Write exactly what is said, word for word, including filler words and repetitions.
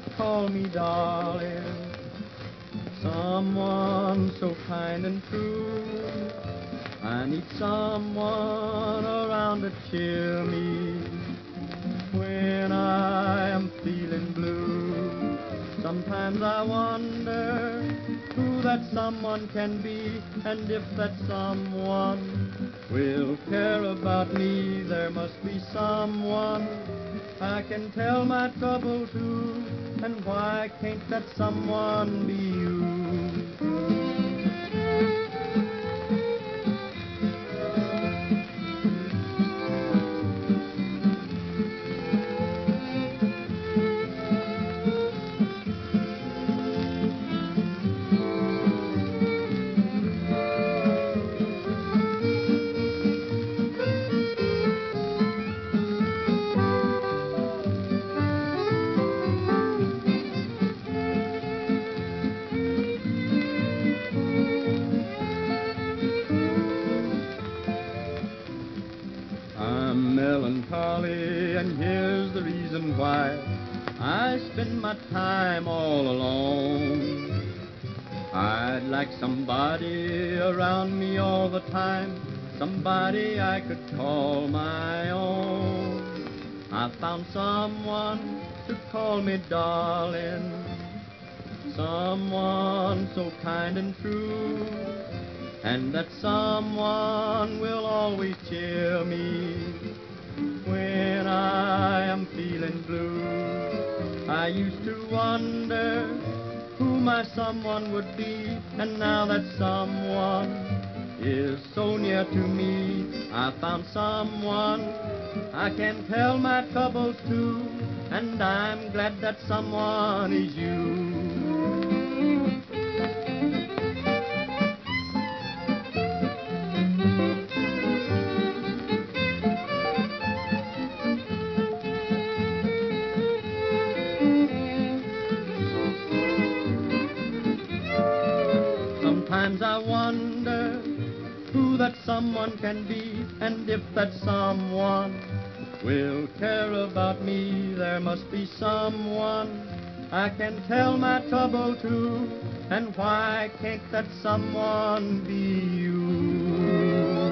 call me darling. Someone so kind and true. I need someone around to cheer me when I am feeling blue. Sometimes I wonder who that someone can be, and if that someone will care about me. There must be someone I can tell my trouble to, and why can't that someone be you? I'm melancholy, and here's the reason why. I spend my time all alone. I'd like somebody around me all the time, somebody I could call my own. I found someone to call me darling, someone so kind and true, and that someone will always cheer me when I am feeling blue. I used to wonder who my someone would be, and now that someone is so near to me, I found someone I can tell my troubles to, and I'm glad that someone is you. Sometimes I wonder who that someone can be, and if that someone will care about me. There must be someone I can tell my trouble to, and why can't that someone be you?